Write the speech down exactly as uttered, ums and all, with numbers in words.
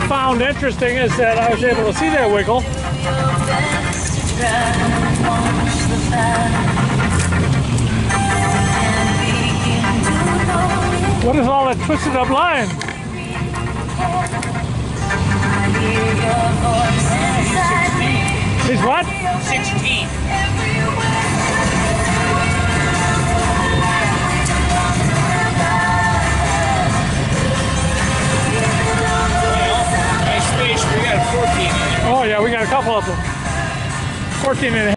found interesting is that I was able to see that wiggle. What is all that twisted up line? He's what? sixteen. Nice fish. We got fourteen. Oh yeah, we got a couple of them. fourteen and a half.